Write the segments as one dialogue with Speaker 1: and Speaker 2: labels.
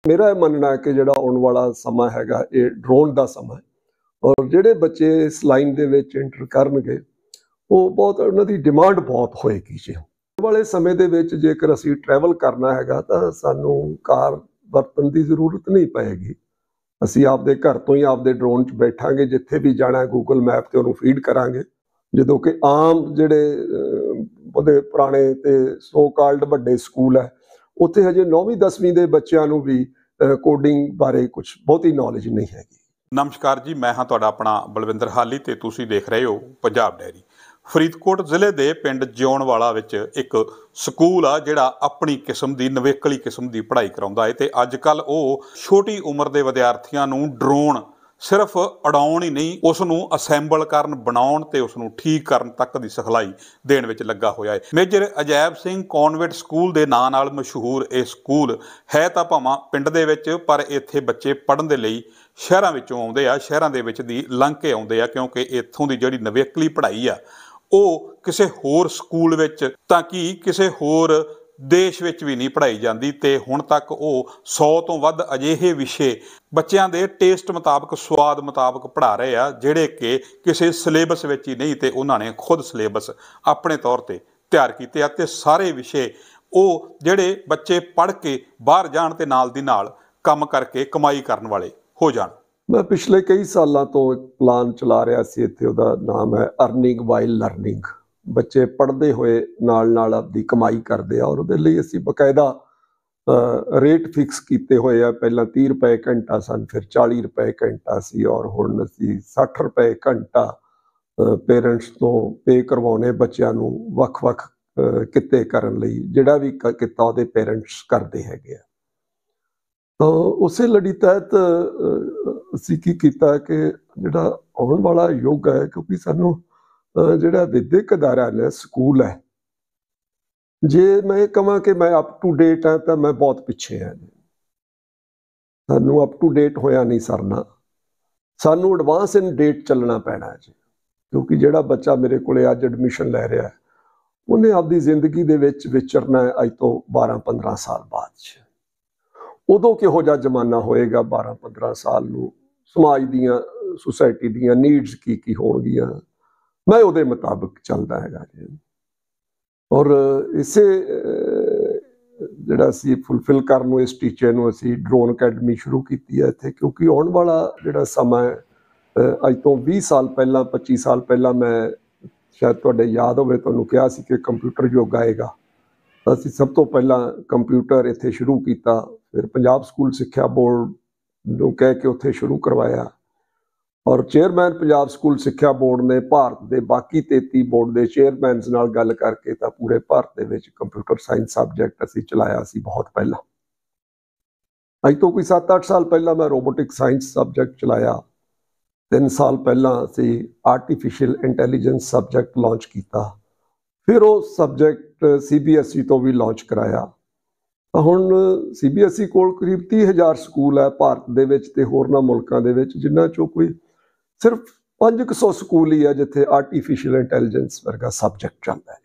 Speaker 1: मेरा ये मनना है कि ਜਿਹੜਾ ਆਉਣ ਵਾਲਾ ਸਮਾਂ ਹੈਗਾ ਇਹ ਡਰੋਨ ਦਾ ਸਮਾਂ ਹੈ ਔਰ ਜਿਹੜੇ ਬੱਚੇ ਇਸ ਲਾਈਨ ਦੇ ਵਿੱਚ ਐਂਟਰ ਕਰਨਗੇ ਉਹ ਬਹੁਤ ਉਹਨਾਂ ਦੀ ਡਿਮਾਂਡ ਬਹੁਤ ਹੋਏਗੀ ਜੀ। ਆਉਣ ਵਾਲੇ ਸਮੇਂ ਦੇ ਵਿੱਚ ਜੇਕਰ ਅਸੀਂ ਟਰੈਵਲ ਕਰਨਾ ਹੈਗਾ ਤਾਂ ਸਾਨੂੰ ਕਾਰ ਵਰਤਣ ਦੀ ਜ਼ਰੂਰਤ ਨਹੀਂ ਪਏਗੀ। ਅਸੀਂ ਆਪਦੇ ਘਰ ਤੋਂ ਹੀ ਆਪਦੇ ਡਰੋਨ 'ਚ ਬੈਠਾਂਗੇ, ਜਿੱਥੇ ਵੀ ਜਾਣਾ ਗੂਗਲ ਮੈਪ ਤੇ ਉਹਨੂੰ ਫੀਡ ਕਰਾਂਗੇ। ਜਦੋਂ ਕਿ ਆਮ ਜਿਹੜੇ ਉਹਦੇ ਪੁਰਾਣੇ ਤੇ ਸੋ ਕਾਲਡ ਵੱਡੇ ਸਕੂਲ ਹੈ ਉੱਥੇ ਹਜੇ 9ਵੀਂ 10ਵੀਂ ਦੇ ਬੱਚਿਆਂ ਨੂੰ ਵੀ ਕੋਡਿੰਗ ਬਾਰੇ ਕੁਝ ਬਹੁਤੀ ਨੌਲੇਜ ਨਹੀਂ ਹੈਗੀ।
Speaker 2: ਨਮਸਕਾਰ ਜੀ, ਮੈਂ ਹਾਂ ਤੁਹਾਡਾ ਆਪਣਾ ਬਲਵਿੰਦਰ ਹਾਲੀ ਤੇ ਤੁਸੀਂ ਦੇਖ ਰਹੇ ਹੋ ਪੰਜਾਬ ਡੈਰੀ। ਫਰੀਦਕੋਟ ਜ਼ਿਲ੍ਹੇ ਦੇ ਪਿੰਡ ਜਿਉਣਵਾਲਾ ਵਿੱਚ ਇੱਕ ਸਕੂਲ ਆ ਜਿਹੜਾ ਆਪਣੀ ਕਿਸਮ ਦੀ ਨਵੇਕਲੀ ਕਿਸਮ ਦੀ ਪੜ੍ਹਾਈ ਕਰਾਉਂਦਾ ਹੈ ਤੇ ਅੱਜ ਕੱਲ੍ਹ ਉਹ ਛੋਟੀ ਉਮਰ ਦੇ ਵਿਦਿਆਰਥੀਆਂ ਨੂੰ ਡਰੋਨ ਸਿਰਫ ਉਡਾਉਣ ਹੀ ਨਹੀਂ, ਉਸ ਨੂੰ ਅਸੈਂਬਲ ਕਰਨ, ਬਣਾਉਣ ਤੇ ਉਸ ਨੂੰ ਠੀਕ ਕਰਨ ਤੱਕ ਦੀ ਸਿਖਲਾਈ ਦੇਣ ਵਿੱਚ ਲੱਗਾ ਹੋਇਆ ਹੈ। Major Ajaib Singh convent school ਦੇ ਨਾਂ ਨਾਲ ਮਸ਼ਹੂਰ ਇਹ ਸਕੂਲ ਹੈ ਤਾਂ ਭਾਵੇਂ ਪਿੰਡ ਦੇ ਵਿੱਚ, ਪਰ ਇੱਥੇ ਬੱਚੇ ਪੜ੍ਹਨ ਦੇ ਲਈ ਸ਼ਹਿਰਾਂ ਵਿੱਚੋਂ ਆਉਂਦੇ ਆ, ਸ਼ਹਿਰਾਂ ਦੇ ਵਿੱਚ ਦੀ ਲੰਘ ਕੇ ਆਉਂਦੇ ਆ, ਕਿਉਂਕਿ ਇੱਥੋਂ ਦੀ ਜਿਹੜੀ ਨਵੇਕਲੀ ਪੜ੍ਹਾਈ ਆ ਉਹ ਕਿਸੇ ਹੋਰ ਸਕੂਲ ਵਿੱਚ ਤਾਂ ਕਿ ਕਿਸੇ ਹੋਰ ਦੇਸ਼ ਵਿੱਚ ਵੀ ਨਹੀਂ ਪੜ੍ਹਾਈ ਜਾਂਦੀ। ਤੇ ਹੁਣ ਤੱਕ ਉਹ 100 ਤੋਂ ਵੱਧ ਅਜਿਹੇ ਵਿਸ਼ੇ ਬੱਚਿਆਂ ਦੇ ਟੇਸਟ ਮੁਤਾਬਕ, ਸਵਾਦ ਮੁਤਾਬਕ ਪੜ੍ਹਾ ਰਹੇ ਆ ਜਿਹੜੇ ਕਿ ਕਿਸੇ ਸਿਲੇਬਸ ਵਿੱਚ ਹੀ ਨਹੀਂ, ਤੇ ਉਹਨਾਂ ਨੇ ਖੁਦ ਸਿਲੇਬਸ ਆਪਣੇ ਤੌਰ ਤੇ ਤਿਆਰ ਕੀਤੇ ਆ ਤੇ ਸਾਰੇ ਵਿਸ਼ੇ ਉਹ ਜਿਹੜੇ ਬੱਚੇ ਪੜ੍ਹ ਕੇ ਬਾਹਰ ਜਾਣ ਤੇ ਨਾਲ ਦੀ ਨਾਲ ਕੰਮ ਕਰਕੇ ਕਮਾਈ ਕਰਨ ਵਾਲੇ ਹੋ ਜਾਣ।
Speaker 1: ਮੈਂ ਪਿਛਲੇ ਕਈ ਸਾਲਾਂ ਤੋਂ ਇੱਕ ਪਲਾਨ ਚਲਾ ਰਿਹਾ ਸੀ, ਇੱਥੇ ਉਹਦਾ ਨਾਮ ਹੈ ਅਰਨਿੰਗ ਵਾਈਲ ਲਰਨਿੰਗ। ਬੱਚੇ ਪੜ੍ਹਦੇ ਹੋਏ ਨਾਲ ਨਾਲ ਆਪਦੀ ਕਮਾਈ ਕਰਦੇ ਆ ਔਰ ਉਹਦੇ ਲਈ ਅਸੀਂ ਬਕਾਇਦਾ ਰੇਟ ਫਿਕਸ ਕੀਤੇ ਹੋਏ ਆ। ਪਹਿਲਾਂ 30 ਰੁਪਏ ਘੰਟਾ ਸਨ, ਫਿਰ 40 ਰੁਪਏ ਘੰਟਾ ਸੀ ਔਰ ਹੁਣ ਅਸੀਂ 60 ਰੁਪਏ ਘੰਟਾ ਪੇਰੈਂਟਸ ਤੋਂ ਪੇ ਕਰਵਾਉਣੇ ਬੱਚਿਆਂ ਨੂੰ ਵੱਖ-ਵੱਖ ਕਿੱਤੇ ਕਰਨ ਲਈ। ਜਿਹੜਾ ਵੀ ਕਿੱਤਾ ਉਹਦੇ ਪੇਰੈਂਟਸ ਕਰਦੇ ਹੈਗੇ ਆ। ਤਾਂ ਉਸੇ ਲੜੀ ਤਹਿਤ ਅਸੀਂ ਕੀ ਕੀਤਾ ਕਿ ਜਿਹੜਾ ਆਉਣ ਵਾਲਾ ਯੁੱਗ ਹੈ, ਕਿਉਂਕਿ ਸਾਨੂੰ ਜਿਹੜਾ ਵਿਦਿਅਕ ਅਦਾਰਾ ਨੇ, ਸਕੂਲ ਹੈ, ਜੇ ਮੈਂ ਇਹ ਕਹਾਂ ਕਿ ਮੈਂ ਅਪ ਟੂ ਡੇਟ ਹਾਂ ਤਾਂ ਮੈਂ ਬਹੁਤ ਪਿੱਛੇ ਹਾਂ। ਸਾਨੂੰ ਅਪ ਟੂ ਡੇਟ ਹੋਇਆ ਨਹੀਂ ਸਰਨਾ, ਸਾਨੂੰ ਐਡਵਾਂਸ ਇਨ ਡੇਟ ਚੱਲਣਾ ਪੈਣਾ ਜੀ। ਕਿਉਂਕਿ ਜਿਹੜਾ ਬੱਚਾ ਮੇਰੇ ਕੋਲੇ ਅੱਜ ਐਡਮਿਸ਼ਨ ਲੈ ਰਿਹਾ ਉਹਨੇ ਆਪਦੀ ਜ਼ਿੰਦਗੀ ਦੇ ਵਿੱਚ ਵਿਚਰਨਾ ਅੱਜ ਤੋਂ 12-15 ਸਾਲ ਬਾਅਦ 'ਚ। ਉਦੋਂ ਕਿਹੋ ਜਿਹਾ ਜ਼ਮਾਨਾ ਹੋਏਗਾ 12-15 ਸਾਲ ਨੂੰ, ਸਮਾਜ ਦੀਆਂ, ਸੁਸਾਇਟੀ ਦੀਆਂ ਨੀਡਸ ਕੀ ਹੋਣਗੀਆਂ, ਮੈਂ ਉਹਦੇ ਮੁਤਾਬਕ ਚੱਲਦਾ ਹੈਗਾ ਜੀ। ਔਰ ਇਸੇ ਜਿਹੜਾ ਅਸੀਂ ਫੁਲਫਿਲ ਕਰਨ ਨੂੰ ਇਸ ਟੀਚੇ ਨੂੰ ਅਸੀਂ ਡਰੋਨ ਅਕੈਡਮੀ ਸ਼ੁਰੂ ਕੀਤੀ ਹੈ ਇੱਥੇ, ਕਿਉਂਕਿ ਆਉਣ ਵਾਲਾ ਜਿਹੜਾ ਸਮਾਂ ਅੱਜ ਤੋਂ 20 ਸਾਲ ਪਹਿਲਾਂ, 25 ਸਾਲ ਪਹਿਲਾਂ, ਮੈਂ ਸ਼ਾਇਦ ਤੁਹਾਡੇ ਯਾਦ ਹੋਵੇ ਤੁਹਾਨੂੰ ਕਿਹਾ ਸੀ ਕਿ ਕੰਪਿਊਟਰ ਯੁੱਗ ਆਏਗਾ। ਅਸੀਂ ਸਭ ਤੋਂ ਪਹਿਲਾਂ ਕੰਪਿਊਟਰ ਇੱਥੇ ਸ਼ੁਰੂ ਕੀਤਾ, ਫਿਰ ਪੰਜਾਬ ਸਕੂਲ ਸਿੱਖਿਆ ਬੋਰਡ ਨੂੰ ਕਹਿ ਕੇ ਉੱਥੇ ਸ਼ੁਰੂ ਕਰਵਾਇਆ ਔਰ ਚੇਅਰਮੈਨ ਪੰਜਾਬ ਸਕੂਲ ਸਿੱਖਿਆ ਬੋਰਡ ਨੇ ਭਾਰਤ ਦੇ ਬਾਕੀ 33 ਬੋਰਡ ਦੇ ਚੇਅਰਮੈਨਸ ਨਾਲ ਗੱਲ ਕਰਕੇ ਤਾਂ ਪੂਰੇ ਭਾਰਤ ਦੇ ਵਿੱਚ ਕੰਪਿਊਟਰ ਸਾਇੰਸ ਸਬਜੈਕਟ ਅਸੀਂ ਚਲਾਇਆ ਸੀ ਬਹੁਤ ਪਹਿਲਾਂ। ਅੱਜ ਤੋਂ ਕੋਈ 7-8 ਸਾਲ ਪਹਿਲਾਂ ਮੈਂ ਰੋਬੋਟਿਕ ਸਾਇੰਸ ਸਬਜੈਕਟ ਚਲਾਇਆ। 3 ਸਾਲ ਪਹਿਲਾਂ ਅਸੀਂ ਆਰਟੀਫਿਸ਼ੀਅਲ ਇੰਟੈਲੀਜੈਂਸ ਸਬਜੈਕਟ ਲਾਂਚ ਕੀਤਾ, ਫਿਰ ਉਹ ਸਬਜੈਕਟ CBSE ਤੋਂ ਵੀ ਲਾਂਚ ਕਰਾਇਆ। ਹੁਣ CBSE ਕੋਲ ਕਰੀਬ 30,000 ਸਕੂਲ ਹੈ ਭਾਰਤ ਦੇ ਵਿੱਚ ਤੇ ਹੋਰਨਾਂ ਮੁਲਕਾਂ ਦੇ ਵਿੱਚ, ਜਿਨ੍ਹਾਂ 'ਚੋਂ ਕੋਈ ਸਿਰਫ 500 ਸਕੂਲ ਹੀ ਹੈ ਜਿੱਥੇ ਆਰਟੀਫਿਸ਼ੀਅਲ ਇੰਟੈਲੀਜੈਂਸ ਵਰਗਾ ਸਬਜੈਕਟ ਚੱਲਦਾ ਹੈ।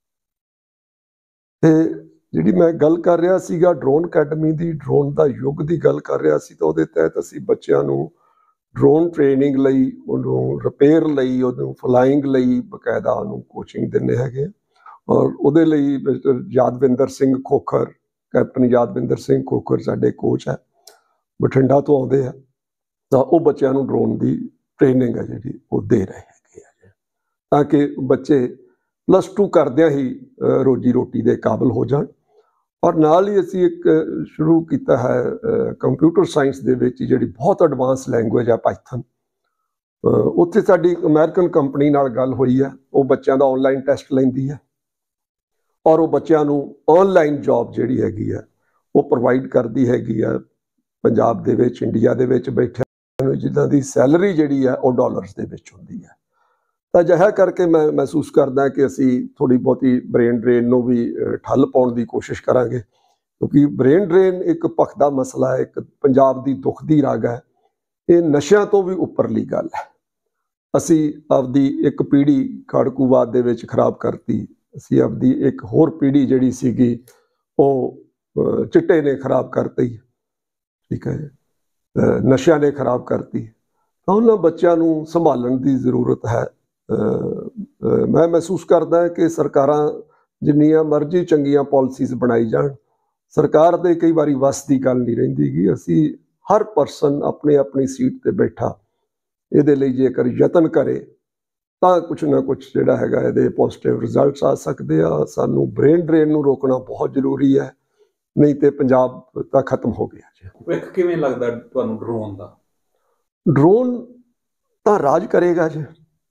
Speaker 1: ਤੇ ਜਿਹੜੀ ਮੈਂ ਗੱਲ ਕਰ ਰਿਹਾ ਸੀਗਾ ਡਰੋਨ ਅਕੈਡਮੀ ਦੀ, ਡਰੋਨ ਦਾ ਯੁੱਗ ਦੀ ਗੱਲ ਕਰ ਰਿਹਾ ਸੀ, ਤਾਂ ਉਹਦੇ ਤਹਿਤ ਅਸੀਂ ਬੱਚਿਆਂ ਨੂੰ ਡਰੋਨ ਟ੍ਰੇਨਿੰਗ ਲਈ, ਉਹਨੂੰ ਰਿਪੇਅਰ ਲਈ, ਉਹਨੂੰ ਫਲਾਈਂਗ ਲਈ ਬਕਾਇਦਾ ਉਹਨੂੰ ਕੋਚਿੰਗ ਦਿੰਦੇ ਹੈਗੇ। ਔਰ ਉਹਦੇ ਲਈ ਮਿਸਟਰ ਯਾਦਵਿੰਦਰ ਸਿੰਘ ਖੋਖਰ, ਕੈਪਟਨ ਯਾਦਵਿੰਦਰ ਸਿੰਘ ਖੋਖਰ ਸਾਡੇ ਕੋਚ ਹੈ, ਬਠਿੰਡਾ ਤੋਂ ਆਉਂਦੇ ਆ। ਤਾਂ ਉਹ ਬੱਚਿਆਂ ਨੂੰ ਡਰੋਨ ਦੀ ਟ੍ਰੇਨਿੰਗ ਹੈ ਜਿਹੜੀ ਉਹ ਦੇ ਰਹੇ ਹੈਗੇ ਆ, ਤਾਂ ਕਿ ਬੱਚੇ +2 ਕਰਦਿਆਂ ਹੀ ਰੋਜੀ ਰੋਟੀ ਦੇ ਕਾਬਲ ਹੋ ਜਾਣ। ਔਰ ਨਾਲ ਹੀ ਅਸੀਂ ਇੱਕ ਸ਼ੁਰੂ ਕੀਤਾ ਹੈ ਕੰਪਿਊਟਰ ਸਾਇੰਸ ਦੇ ਵਿੱਚ ਜਿਹੜੀ ਬਹੁਤ ਐਡਵਾਂਸ ਲੈਂਗੁਏਜ ਹੈ ਪਾਈਥਨ। ਉੱਥੇ ਸਾਡੀ ਇੱਕ ਅਮਰੀਕਨ ਕੰਪਨੀ ਨਾਲ ਗੱਲ ਹੋਈ ਹੈ, ਉਹ ਬੱਚਿਆਂ ਦਾ ਆਨਲਾਈਨ ਟੈਸਟ ਲੈਂਦੀ ਹੈ ਔਰ ਉਹ ਬੱਚਿਆਂ ਨੂੰ ਆਨਲਾਈਨ ਜੌਬ ਜਿਹੜੀ ਹੈਗੀ ਆ ਉਹ ਪ੍ਰੋਵਾਈਡ ਕਰਦੀ ਹੈਗੀ ਆ ਪੰਜਾਬ ਦੇ ਵਿੱਚ, ਇੰਡੀਆ ਦੇ ਵਿੱਚ ਬੈਠਿਆਂ ਨੂੰ, ਜਿਨ੍ਹਾਂ ਦੀ ਸੈਲਰੀ ਜਿਹੜੀ ਆ ਉਹ ਡਾਲਰਸ ਦੇ ਵਿੱਚ ਹੁੰਦੀ ਹੈ। ਤਾਂ ਅਜਿਹਾ ਕਰਕੇ ਮੈਂ ਮਹਿਸੂਸ ਕਰਦਾ ਕਿ ਅਸੀਂ ਥੋੜ੍ਹੀ ਬਹੁਤੀ ਬ੍ਰੇਨ ਡਰੇਨ ਨੂੰ ਵੀ ਠੱਲ ਪਾਉਣ ਦੀ ਕੋਸ਼ਿਸ਼ ਕਰਾਂਗੇ, ਕਿਉਂਕਿ ਬ੍ਰੇਨ ਡਰੇਨ ਇੱਕ ਭਖਦਾ ਮਸਲਾ ਹੈ, ਇੱਕ ਪੰਜਾਬ ਦੀ ਦੁੱਖ ਦੀ ਰਗ ਹੈ। ਇਹ ਨਸ਼ਿਆਂ ਤੋਂ ਵੀ ਉੱਪਰਲੀ ਗੱਲ ਹੈ। ਅਸੀਂ ਆਪਦੀ ਇੱਕ ਪੀੜ੍ਹੀ ਖਾੜਕੂਵਾਦ ਦੇ ਵਿੱਚ ਖਰਾਬ ਕਰਤੀ, ਅਸੀਂ ਆਪਦੀ ਇੱਕ ਹੋਰ ਪੀੜ੍ਹੀ ਜਿਹੜੀ ਸੀਗੀ ਉਹ ਚਿੱਟੇ ਨੇ ਖਰਾਬ ਕਰਤੀ। ਠੀਕ ਹੈ, ਨਸ਼ਿਆਂ ਨੇ ਖਰਾਬ ਕਰਤੀ, ਤਾਂ ਉਹਨਾਂ ਬੱਚਿਆਂ ਨੂੰ ਸੰਭਾਲਣ ਦੀ ਜ਼ਰੂਰਤ ਹੈ। ਮੈਂ ਮਹਿਸੂਸ ਕਰਦਾ ਕਿ ਸਰਕਾਰਾਂ ਜਿੰਨੀਆਂ ਮਰਜ਼ੀ ਚੰਗੀਆਂ ਪਾਲਿਸੀਜ਼ ਬਣਾਈ ਜਾਣ, ਸਰਕਾਰ ਦੇ ਕਈ ਵਾਰੀ ਵੱਸ ਦੀ ਗੱਲ ਨਹੀਂ ਰਹਿੰਦੀ ਗੀ। ਅਸੀਂ ਹਰ ਪਰਸਨ ਆਪਣੀ ਸੀਟ ਤੇ ਬੈਠਾ ਇਹਦੇ ਲਈ ਜੇਕਰ ਯਤਨ ਕਰੇ ਤਾਂ ਕੁਛ ਨਾ ਕੁਛ ਜਿਹੜਾ ਹੈਗਾ ਇਹਦੇ ਪੋਜ਼ਿਟਿਵ ਰਿਜ਼ਲਟਸ ਆ ਸਕਦੇ ਆ। ਸਾਨੂੰ ਬ੍ਰੇਨ ਡਰੇਨ ਨੂੰ ਰੋਕਣਾ ਬਹੁਤ ਜ਼ਰੂਰੀ ਹੈ, ਨਹੀਂ ਤੇ ਪੰਜਾਬ ਤਾਂ ਖਤਮ ਹੋ ਗਿਆ ਜੀ।
Speaker 2: ਭਵਿੱਖ ਕਿਵੇਂ ਲੱਗਦਾ ਤੁਹਾਨੂੰ ਡਰੋਨ ਦਾ?
Speaker 1: ਡਰੋਨ ਤਾਂ ਰਾਜ ਕਰੇਗਾ ਜੀ।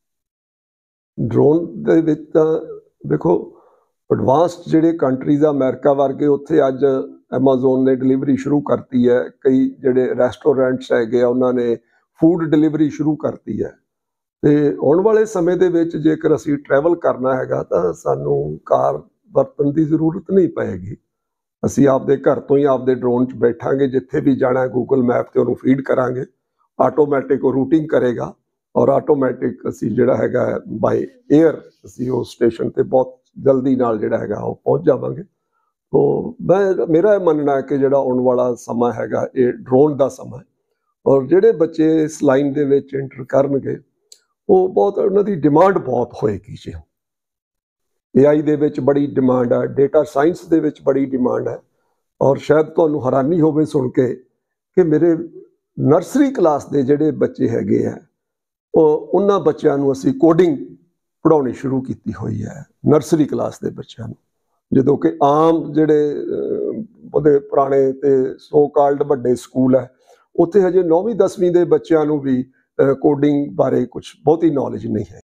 Speaker 1: ਡਰੋਨ ਦੇ ਵਿੱਚ ਤਾਂ ਦੇਖੋ, ਐਡਵਾਂਸਡ ਜਿਹੜੇ ਕੰਟਰੀਜ਼ ਆ, ਅਮਰੀਕਾ ਵਰਗੇ, ਉੱਥੇ ਅੱਜ ਐਮਾਜ਼ੋਨ ਨੇ ਡਿਲੀਵਰੀ ਸ਼ੁਰੂ ਕਰਤੀ ਹੈ। ਕਈ ਜਿਹੜੇ ਰੈਸਟੋਰੈਂਟਸ ਹੈਗੇ ਆ ਉਹਨਾਂ ਨੇ ਫੂਡ ਡਿਲੀਵਰੀ ਸ਼ੁਰੂ ਕਰਤੀ ਹੈ। ਤੇ ਆਉਣ ਵਾਲੇ ਸਮੇਂ ਦੇ ਵਿੱਚ ਜੇਕਰ ਅਸੀਂ ਟਰੈਵਲ ਕਰਨਾ ਹੈਗਾ ਤਾਂ ਸਾਨੂੰ ਕਾਰ ਵਰਤਣ ਦੀ ਜ਼ਰੂਰਤ ਨਹੀਂ ਪਏਗੀ। ਅਸੀਂ ਆਪਦੇ ਘਰ ਤੋਂ ਹੀ ਆਪਦੇ ਡਰੋਨ 'ਚ ਬੈਠਾਂਗੇ, ਜਿੱਥੇ ਵੀ ਜਾਣਾ ਗੂਗਲ ਮੈਪ ਤੇ ਉਹਨੂੰ ਫੀਡ ਕਰਾਂਗੇ, ਆਟੋਮੈਟਿਕ ਉਹ ਰੂਟਿੰਗ ਕਰੇਗਾ ਔਰ ਆਟੋਮੈਟਿਕ ਅਸੀਂ ਜਿਹੜਾ ਹੈਗਾ ਬਾਈ ਏਅਰ ਅਸੀਂ ਉਸ ਸਟੇਸ਼ਨ ਤੇ ਬਹੁਤ ਜਲਦੀ ਨਾਲ ਜਿਹੜਾ ਹੈਗਾ ਉਹ ਪਹੁੰਚ ਜਾਵਾਂਗੇ। ਤੋਂ ਮੇਰਾ ਇਹ ਮੰਨਣਾ ਹੈ ਕਿ ਜਿਹੜਾ ਆਉਣ ਵਾਲਾ ਸਮਾਂ ਹੈਗਾ ਇਹ ਡਰੋਨ ਦਾ ਸਮਾਂ ਹੈ, ਔਰ ਜਿਹੜੇ ਬੱਚੇ ਇਸ ਲਾਈਨ ਦੇ ਵਿੱਚ ਐਂਟਰ ਕਰਨਗੇ ਉਹ ਬਹੁਤ, ਉਹਨਾਂ ਦੀ ਡਿਮਾਂਡ ਬਹੁਤ ਹੋਏਗੀ ਜੀ। AI ਦੇ ਵਿੱਚ ਬੜੀ ਡਿਮਾਂਡ ਹੈ, ਡੇਟਾ ਸਾਇੰਸ ਦੇ ਵਿੱਚ ਬੜੀ ਡਿਮਾਂਡ ਹੈ। ਔਰ ਸ਼ਾਇਦ ਤੁਹਾਨੂੰ ਹੈਰਾਨੀ ਹੋਵੇ ਸੁਣ ਕੇ ਕਿ ਮੇਰੇ ਨਰਸਰੀ ਕਲਾਸ ਦੇ ਜਿਹੜੇ ਬੱਚੇ ਹੈਗੇ ਆ, ਉਹਨਾਂ ਬੱਚਿਆਂ ਨੂੰ ਅਸੀਂ ਕੋਡਿੰਗ ਪੜ੍ਹਾਉਣੀ ਸ਼ੁਰੂ ਕੀਤੀ ਹੋਈ ਹੈ, ਨਰਸਰੀ ਕਲਾਸ ਦੇ ਬੱਚਿਆਂ ਨੂੰ। ਜਦੋਂ ਕਿ ਆਮ ਜਿਹੜੇ ਉਹਦੇ ਪੁਰਾਣੇ ਤੇ ਸੋ ਕਾਲਡ ਵੱਡੇ ਸਕੂਲ ਹੈ, ਉੱਥੇ ਹਜੇ 9ਵੀਂ 10ਵੀਂ ਦੇ ਬੱਚਿਆਂ ਨੂੰ ਵੀ ਕੋਡਿੰਗ ਬਾਰੇ ਕੁਝ ਬਹੁਤੀ ਨੌਲੇਜ ਨਹੀਂ ਹੈ।